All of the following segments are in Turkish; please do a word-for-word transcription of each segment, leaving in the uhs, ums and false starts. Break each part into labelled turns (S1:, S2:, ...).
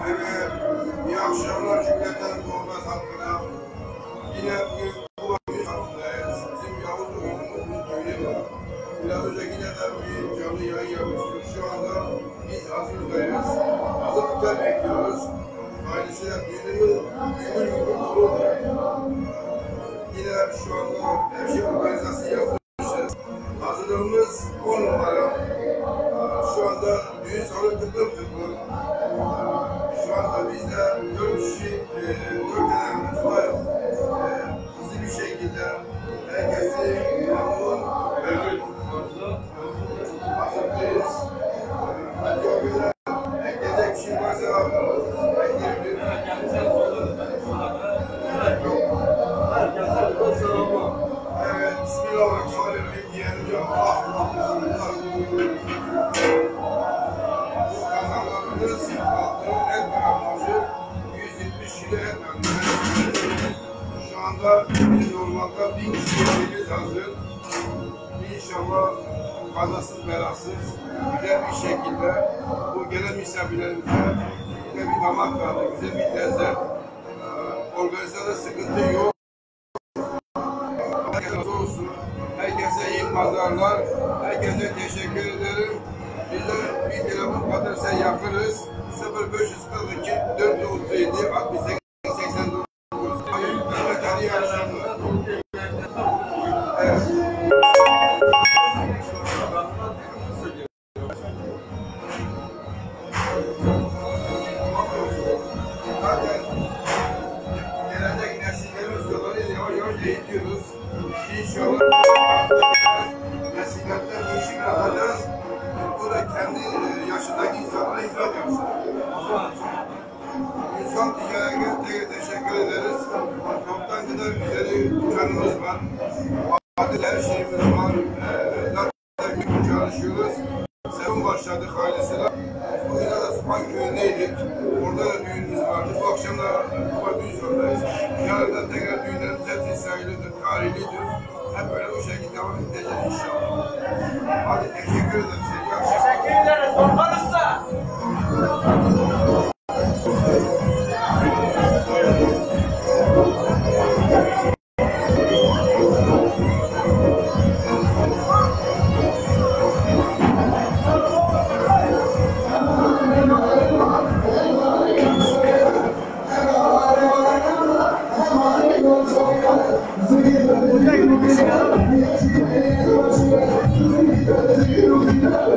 S1: Evet, iyi akşamlar cümleten Doğmaz halkına. Yine bugün bu vakit hakkındayız. Bizim Yavuz oyunumuz köyü var. Biraz önce yine de bir canlı yayın yapmıştık. Şu anda biz hazırdayız. Hazırlıklar bekliyoruz. Ailesiyle düğünümüz gümbür gümbür dolu olacak. Yine şu anda her şey organizasyon yapmışız. Hazırlığımız on numara. Şu anda düğün salonu tıklım tıklım. Şu anda bizde dört kişi, dört tane var. Hızlı bir şekilde herkesi memnun ve hazırlıyız. Herkese bir şey varsa bekleyebilir. Evet, bismillahirrahmanirrahim diyelim. Kazanlarımız en paramacı yüz yetmiş kilo et alıyoruz. Şu anda biz normalde bin kişiye hazır. İnşallah kazasız belasız güzel bir şekilde bu gelen misafirlerimize güzel bir damak tadı, güzel bir lezzet. Organizasyonda sıkıntı yok. Herkese olsun. Herkese iyi pazarlar. Herkese teşekkür ederim. Bizler bir telefon kalırsa yaparız. sıfır beş kırk iki dört yüz otuz yedi altmış sekiz seksen dokuz. Evet, hadi akşamlar. Evet. Zaten gelecek nesillerin ustaları yavaş yavaş eğitiyoruz. İnşallah nesillerden bu işi yapacağız. Bu da kendi yaşındaki insanlara hizmet yapsın. Ünsal ticarete teşekkür ederiz. Toptan kadar güzel dükkanımız var. Adil her şeyimiz var. Zaten gün çalışıyoruz. Sezon başladık ailesiyle. Bu yüzden de Sökmen köyündeydik. Orada da düğünümüz vardı. Bu akşam da bu düğün sonundayız. Yarın tekrar düğünlerimiz hepsi sayılıdır, tarihlidir. Hep böyle bu şekilde devam edeceğiz inşallah. Hadi teşekkür ederim.
S2: Teşekkür ederiz. Volkan Usta.
S3: Müzik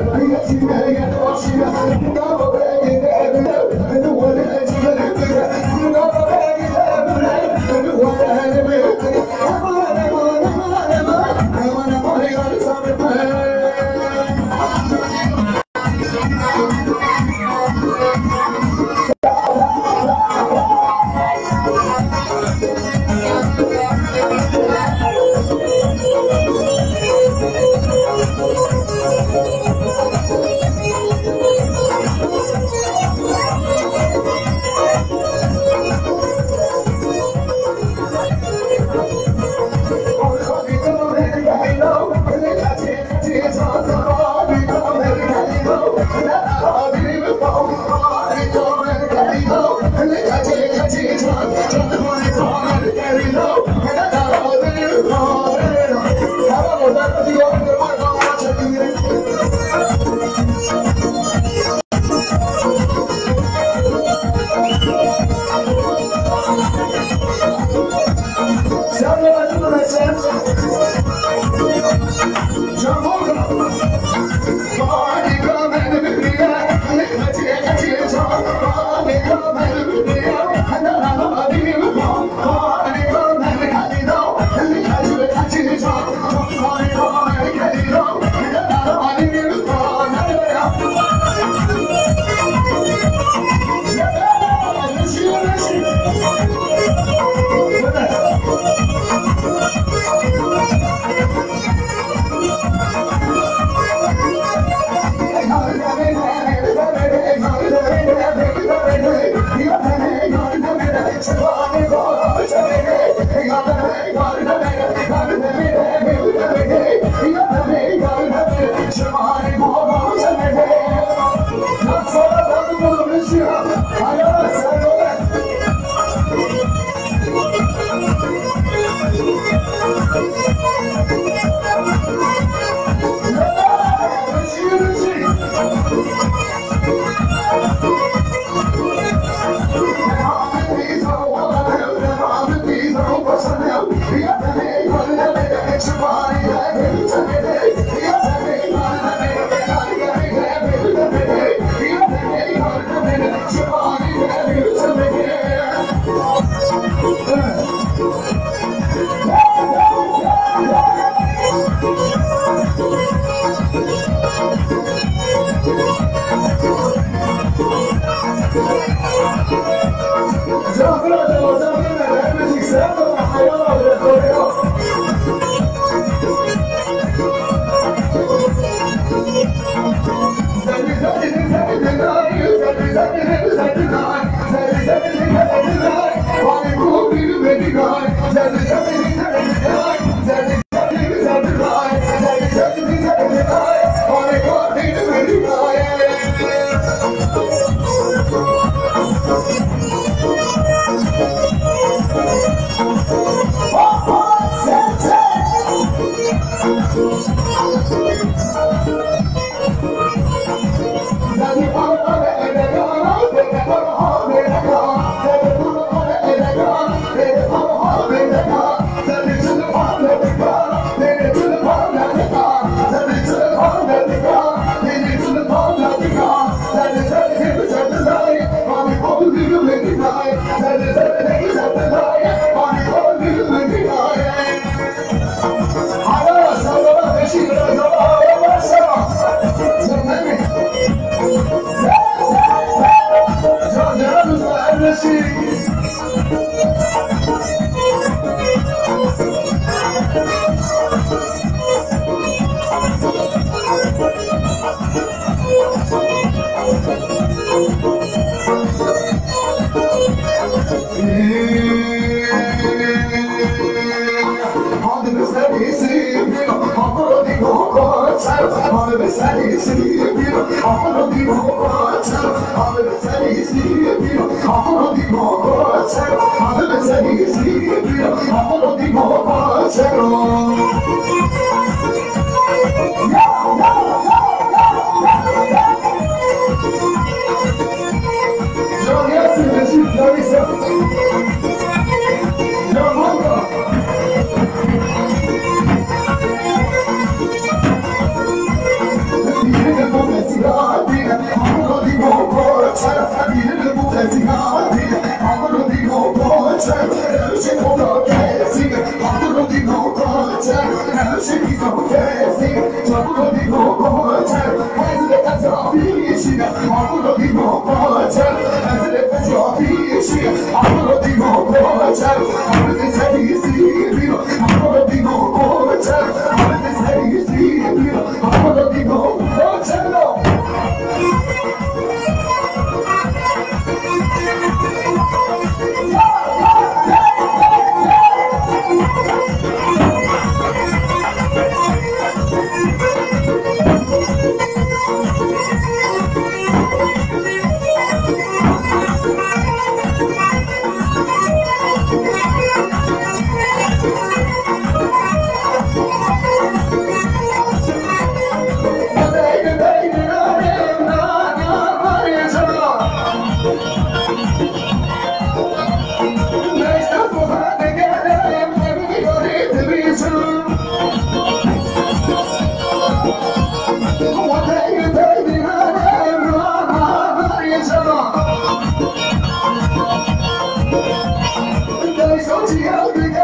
S3: Don't you